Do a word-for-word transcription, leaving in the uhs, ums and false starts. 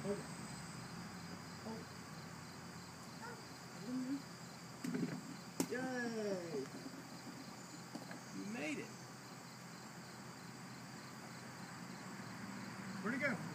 Hold it. Hold it. Yay! You made it. Where'd it go?